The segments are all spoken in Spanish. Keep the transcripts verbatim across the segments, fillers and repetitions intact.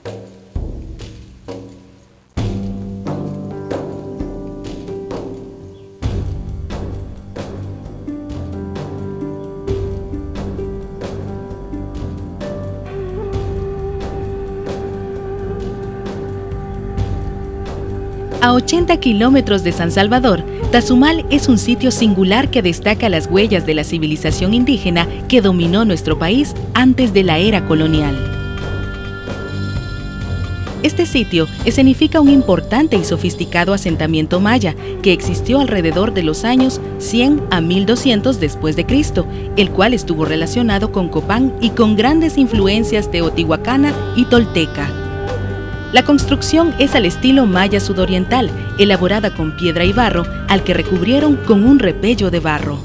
A ochenta kilómetros de San Salvador, Tazumal es un sitio singular que destaca las huellas de la civilización indígena que dominó nuestro país antes de la era colonial. Este sitio escenifica un importante y sofisticado asentamiento maya que existió alrededor de los años cien a mil doscientos después de Cristo, el cual estuvo relacionado con Copán y con grandes influencias teotihuacana y tolteca. La construcción es al estilo maya sudoriental, elaborada con piedra y barro, al que recubrieron con un repello de barro.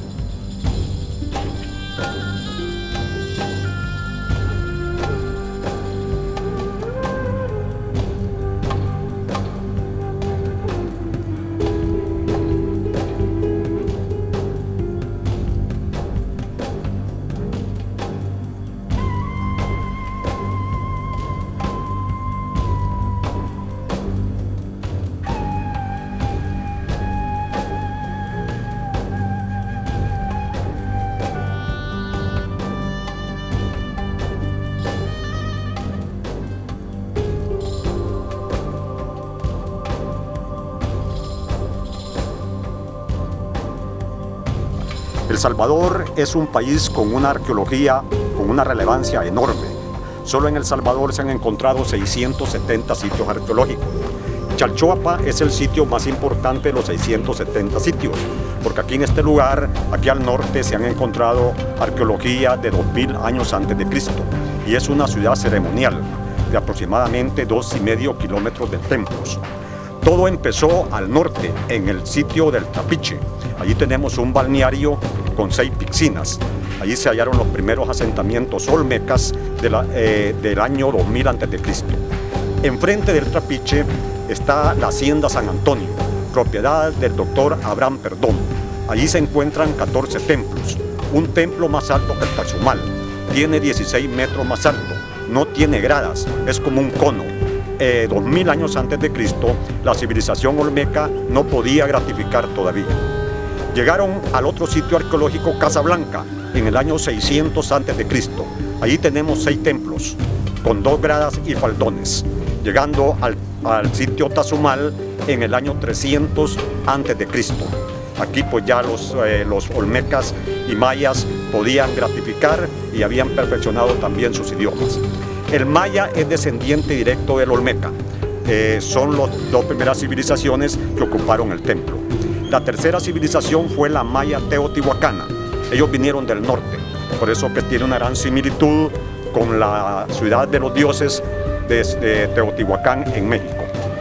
El Salvador es un país con una arqueología, con una relevancia enorme. Solo en El Salvador se han encontrado seiscientos setenta sitios arqueológicos. Chalchuapa es el sitio más importante de los seiscientos setenta sitios, porque aquí en este lugar, aquí al norte, se han encontrado arqueología de dos mil años antes de Cristo, y es una ciudad ceremonial de aproximadamente dos y medio kilómetros de templos. Todo empezó al norte, en el sitio del Trapiche. Allí tenemos un balneario con seis piscinas. Allí se hallaron los primeros asentamientos olmecas de la, eh, del año dos mil antes de Cristo. Enfrente del Trapiche está la Hacienda San Antonio, propiedad del doctor Abraham Perdón. Allí se encuentran catorce templos. Un templo más alto que el Tazumal. Tiene dieciséis metros más alto. No tiene gradas, es como un cono. Eh, dos mil años antes de Cristo, la civilización olmeca no podía gratificar todavía. Llegaron al otro sitio arqueológico, Casablanca, en el año seiscientos antes de Cristo. Allí tenemos seis templos, con dos gradas y faldones. Llegando al, al sitio Tazumal en el año trescientos antes de Cristo. Aquí pues ya los, eh, los olmecas y mayas podían gratificar y habían perfeccionado también sus idiomas. El maya es descendiente directo del olmeca. Eh, son las dos primeras civilizaciones que ocuparon el templo. La tercera civilización fue la maya teotihuacana. Ellos vinieron del norte, por eso que tiene una gran similitud con la ciudad de los dioses de, de Teotihuacán en México.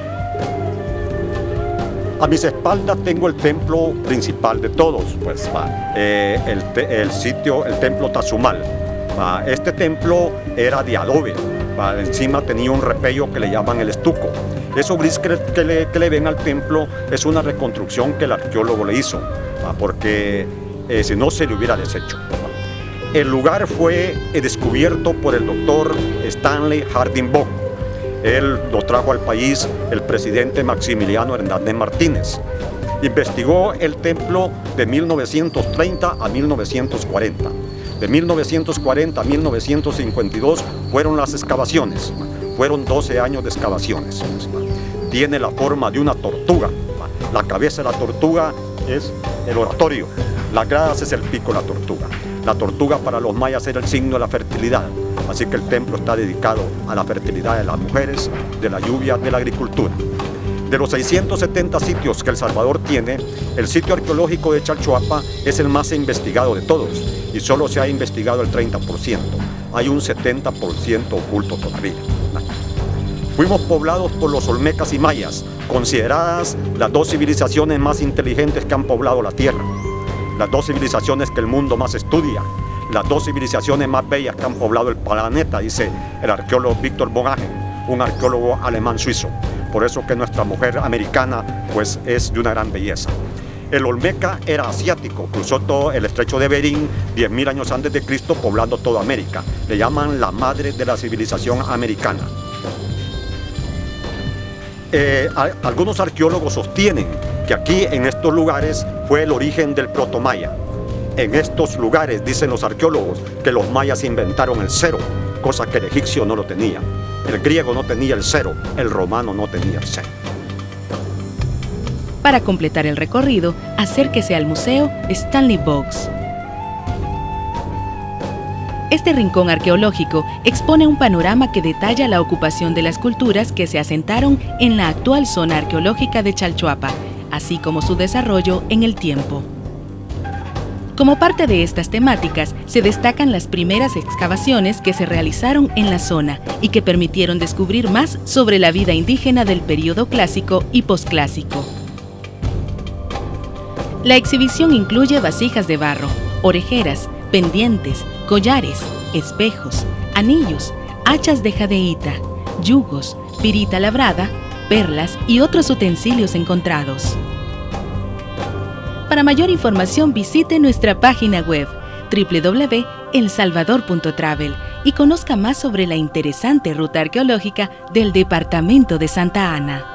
A mis espaldas tengo el templo principal de todos, pues, eh, el, te, el sitio, el templo Tazumal. Este templo era de adobe, encima tenía un repello que le llaman el estuco. Eso gris que, que, le, que le ven al templo es una reconstrucción que el arqueólogo le hizo, porque eh, si no se le hubiera deshecho. El lugar fue descubierto por el doctor Stanley Harding Bock. Él lo trajo al país el presidente Maximiliano Hernández Martínez. Investigó el templo de mil novecientos treinta a mil novecientos cuarenta. De mil novecientos cuarenta a mil novecientos cincuenta y dos fueron las excavaciones. Fueron doce años de excavaciones. Tiene la forma de una tortuga. La cabeza de la tortuga es el oratorio. Las gradas es el pico de la tortuga. La tortuga para los mayas era el signo de la fertilidad. Así que el templo está dedicado a la fertilidad de las mujeres, de la lluvia, de la agricultura. De los seiscientos setenta sitios que El Salvador tiene, el sitio arqueológico de Chalchuapa es el más investigado de todos y solo se ha investigado el treinta por ciento. Hay un setenta por ciento oculto todavía. Fuimos poblados por los olmecas y mayas, consideradas las dos civilizaciones más inteligentes que han poblado la tierra, las dos civilizaciones que el mundo más estudia, las dos civilizaciones más bellas que han poblado el planeta, dice el arqueólogo Víctor von Hagen, un arqueólogo alemán-suizo. Por eso que nuestra mujer americana pues es de una gran belleza. El olmeca era asiático, cruzó todo el estrecho de Bering diez mil años antes de Cristo, poblando toda América. Le llaman la madre de la civilización americana. Eh, a, algunos arqueólogos sostienen que aquí en estos lugares fue el origen del protomaya. En estos lugares, dicen los arqueólogos, que los mayas inventaron el cero, cosa que el egipcio no lo tenía. El griego no tenía el cero, el romano no tenía el cero. Para completar el recorrido, acérquese al Museo Stanley Boggs. Este rincón arqueológico expone un panorama que detalla la ocupación de las culturas que se asentaron en la actual zona arqueológica de Chalchuapa, así como su desarrollo en el tiempo. Como parte de estas temáticas, se destacan las primeras excavaciones que se realizaron en la zona y que permitieron descubrir más sobre la vida indígena del período clásico y posclásico. La exhibición incluye vasijas de barro, orejeras, pendientes, collares, espejos, anillos, hachas de jadeíta, yugos, pirita labrada, perlas y otros utensilios encontrados. Para mayor información visite nuestra página web doble u doble u doble u punto el salvador punto travel y conozca más sobre la interesante ruta arqueológica del departamento de Santa Ana.